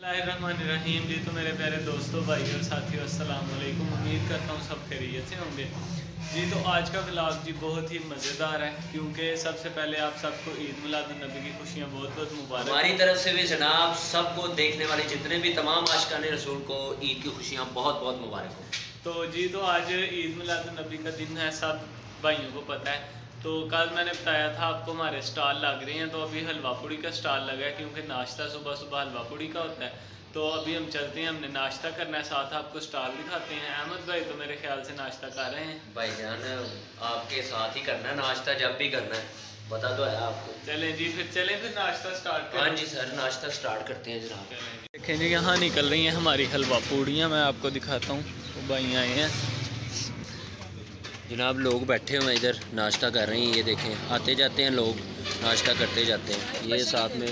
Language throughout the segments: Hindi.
बिस्मिल्लाहिर्रहमानिर्रहीम। जी तो मेरे प्यारे दोस्तों, भाई और साथियों, अस्सलाम वालेकुम। उम्मीद करता हूँ सब खैरियत से होंगे। जी तो आज का व्लॉग जी बहुत ही मज़ेदार है, क्योंकि सबसे पहले आप सबको ईद मिलादुन्नबी की खुशियाँ बहुत बहुत मुबारक। हमारी तरफ से भी जनाब सबको, देखने वाले जितने भी तमाम आशिकाने रसूल को ईद की खुशियाँ बहुत बहुत मुबारक हो। तो जी तो आज ईद मिलादुन्नबी का दिन है, सब भाइयों को पता है। तो कल मैंने बताया था आपको हमारे स्टॉल लग रहे हैं, तो अभी हलवा पूड़ी का स्टॉल लगा है, क्योंकि नाश्ता सुबह सुबह हलवा पूड़ी का होता है। तो अभी हम चलते हैं, हमने नाश्ता करना है, साथ आपको स्टॉल दिखाते हैं। अहमद भाई तो मेरे ख्याल से नाश्ता कर रहे हैं। भाईजान आपके साथ ही करना है नाश्ता, जब भी करना है बता दो है आपको। चलें जी, फिर नाश्ता स्टार्ट करें। हाँ जी सर, नाश्ता स्टार्ट करते हैं जनाब। देखें जी, यहाँ निकल रही हैं हमारी हलवा पूड़ियाँ, मैं आपको दिखाता हूँ। तो भाई आए हैं जनाब, लोग बैठे हुए हैं इधर, नाश्ता कर रहे हैं। ये देखें, आते जाते हैं लोग, नाश्ता करते जाते हैं। ये साथ में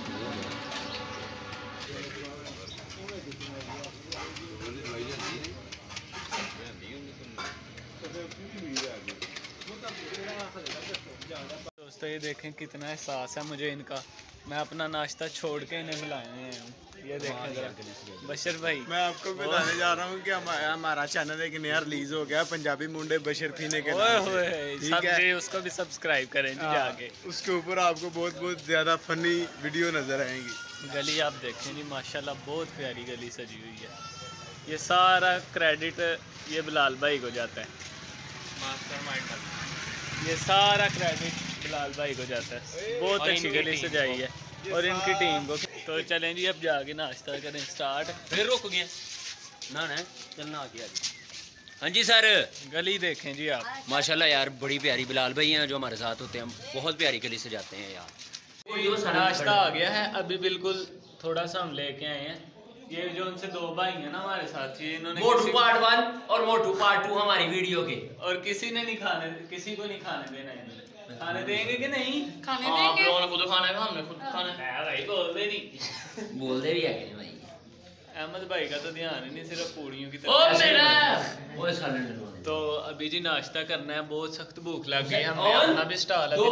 दोस्तों ये देखें कितना एहसास है मुझे इनका। मैं अपना नाश्ता छोड़ के इन्हें बुलाए हैं। ये देखें जरा बशर भाई, मैं आपको बताने जा रहा हूँ कि हमारा चैनल एक नया रिलीज हो गया, पंजाबी मुंडे बशर फीने के नाम से। ठीक है, उसको भी सब्सक्राइब करें जी जाके। उसके ऊपर आपको बहुत बहुत ज़्यादा फनी वीडियो नज़र आएंगी। गली आप देखें जी, माशाल्लाह बहुत प्यारी गली सजी हुई है। ये सारा क्रेडिट ये बिलाल भाई को जाता है, मास्टरमाइंड। ये सारा क्रेडिट बिलाल भाई को जाता है, बहुत अच्छी गली सजाई है और इनकी टीम को। तो चलें जी, अब जाके नाश्ता करें स्टार्ट। फिर रुक गया ना चलना आ गया। हाँ जी सर, गली देखें जी आप, माशाल्लाह यार, बड़ी प्यारी बिलाल भाई हैं जो हमारे साथ होते हैं, बहुत प्यारी गली से जाते हैं यार। नाश्ता आ गया है अभी, बिल्कुल थोड़ा सा हम लेके आए हैं। ये जो उनसे दो भाई हैं ना हमारे साथ, ये इन्होंने मोटू पार्ट 1 और मोटू पार्ट 2 हमारी वीडियो के, और किसी को नहीं खाने देना है। खाने देंगे कि नहीं? खाने देंगे। आप लोगों ने खुद खाना है, हमने खुद खाना है भाई, बोलते नहीं। बोलते भी है भाई। अहमद भाई का तो ध्यान ही नहीं, सिर्फ पूड़ियों की तरफ। तो अभी जी नाश्ता करना है, बहुत सख्त भूख लग गई है। हमने अपना भी स्टॉल रात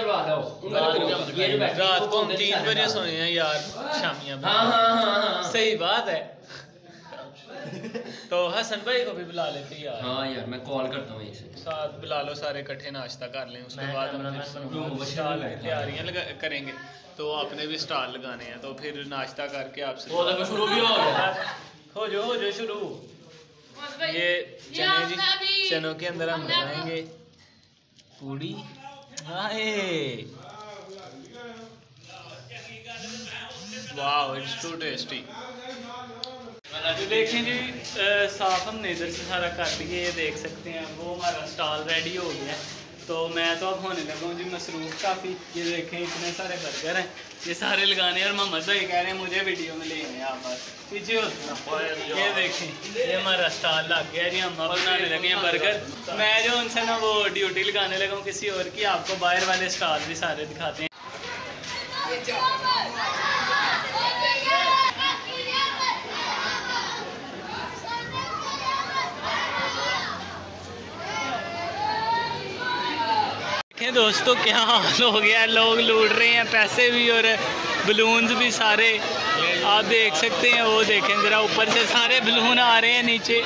को हम 3 बजे सोए हैं यार, शामियां। हाँ। सही बात है। तो हसन भाई को भी बुला लेते यार। हाँ यार, मैं कॉल करता हूँ साथ बुला लो, सारे इकट्ठे नाश्ता कर लें, उसके बाद हम स्टॉल की तैयारियां करेंगे। तो आपने भी स्टॉल लगाने हैं, तो फिर नाश्ता करके आपसे शुरू भी हो गया। हो जाओ शुरू। ये चनों के अंदर हम बनाएंगे पूड़ी। वाह, इट्स टू टेस्टी। देखें जी, साफ हमने इधर से सारा कर दिए, ये देख सकते हैं। वो हमारा स्टॉल रेडी हो गया है। तो मैं तो अब होने लगा हूँ जी मसरूफ़ काफ़ी। ये देखें इतने सारे बर्गर हैं, ये सारे लगाने हैं। और मोहम्मद भाई कह रहे हैं मुझे वीडियो में लेने आप बस पीछे हो। ये देखें, ये हमारा स्टॉल लग गया जी, हम बनाने लगे हैं बर्गर। मैं जो उनसे ना वो ड्यूटी लगाने लगा हूँ किसी और की, आपको बाहर वाले स्टॉल भी सारे दिखाते हैं। दोस्तों क्या हाल हो गया है, लोग लूट रहे हैं पैसे भी और बलून्स भी सारे, आप देख सकते हैं। वो देखें ज़रा, ऊपर से सारे बलून आ रहे हैं नीचे।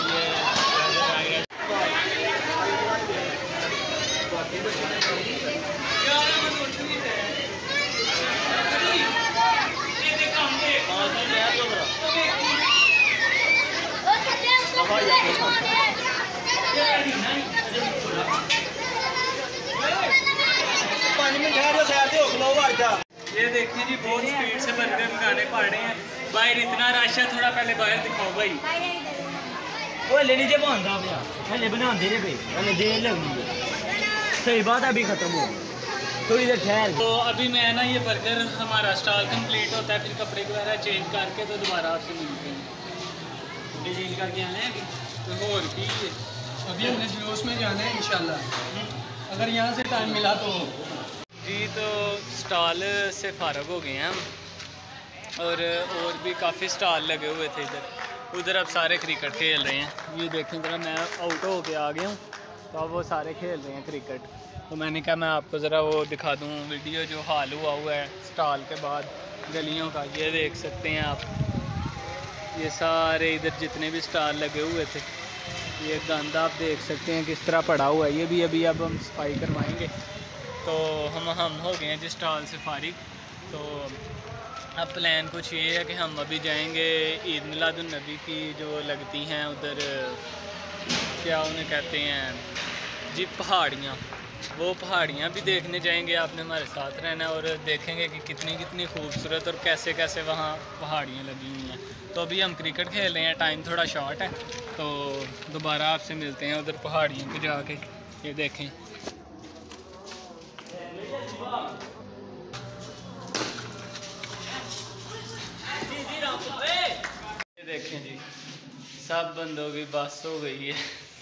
ये देखें जी, बहुत स्पीड से बर्गर लगाने पड़ रहे हैं। बाहर इतना रश है, थोड़ा पहले बाहर दिखाओ भाई। वो ले नीचे पहुंचा भैया, पहले बना दे रे भाई, पहले देर लगनी है। सही बात है, अभी खत्म हो थोड़ी देर ठहर। तो अभी मैं ना, ये बर्गर हमारा स्टॉल कंप्लीट होता है, फिर कपड़े वगैरह चेंज करके तो दोबारा आपसे मिलते हैं। चेंज करके आना है तो और की अभी हमने जुलूस में जाना है इंशाल्लाह, अगर यहाँ से टाइम मिला तो। जी तो स्टॉल से फ़ारग हो गए हैं हम, और भी काफ़ी स्टॉल लगे हुए थे उधर अब सारे क्रिकेट खेल रहे हैं। ये देखें जरा, मैं आउट हो के आ गया हूँ, तो अब वो सारे खेल रहे हैं क्रिकेट। तो मैंने कहा मैं आपको ज़रा वो दिखा दूँ वीडियो जो हाल हुआ है स्टॉल के बाद गलियों का। ये देख सकते हैं आप, ये सारे इधर जितने भी स्टॉल लगे हुए थे, ये गंद आप देख सकते हैं किस तरह पड़ा हुआ है। ये भी अभी अब हम सफाई करवाएंगे। तो हम हो गए हैं जिस स्टॉल से फारिग। तो अब प्लान कुछ ये है कि हम अभी जाएंगे ईद मिलादुन्नबी की जो लगती हैं उधर, क्या उन्हें कहते हैं जी, पहाड़ियाँ। वो पहाड़ियाँ भी देखने जाएंगे। आपने हमारे साथ रहना है और देखेंगे कि कितनी कितनी खूबसूरत और कैसे कैसे वहाँ पहाड़ियाँ लगी हुई हैं। तो अभी हम क्रिकेट खेल रहे हैं, टाइम थोड़ा शॉर्ट है, तो दोबारा आपसे मिलते हैं उधर पहाड़ियों पे जाके। ये देखें, ये देखें जी, सब बंदों की बस हो गई है।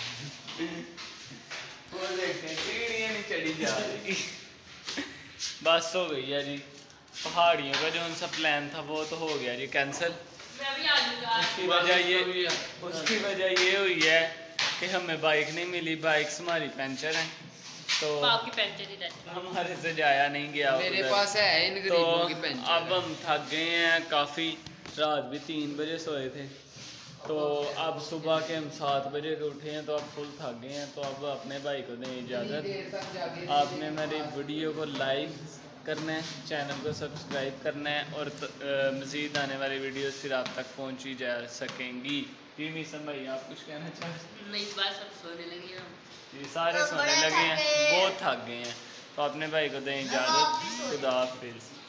वो देखें सीढ़ियाँ नहीं चढ़ी जा रही, बस हो गई है जी। पहाड़ियों का जो उनका प्लान था वो तो हो गया जी कैंसिल। उसकी वजह ये हुई है कि हमें बाइक नहीं मिली, बाइक्स हमारी पंचर हैं, तो हमारे से जाया नहीं गया। मेरे पास है इन तो गरीबों की पेंशन। अब हम थक गए हैं काफ़ी, रात भी 3 बजे सोए थे, तो अब सुबह के हम 7 बजे के उठे हैं, तो अब फुल थक गए हैं। तो अब अपने भाई को दें इजाज़त। आपने मेरी वीडियो को लाइक करना है, चैनल को सब्सक्राइब करना है और मज़ीद आने वाली वीडियो फिर आप तक पहुंची जा सकेंगी। जी मीसम भाई, आप कुछ कहना चाहते? नहीं, बस अब सोने लगे हम। जी सारे सोने लगे हैं, बहुत थक गए हैं। तो अपने भाई को दें इजाज़त। खुदा हाफिज़।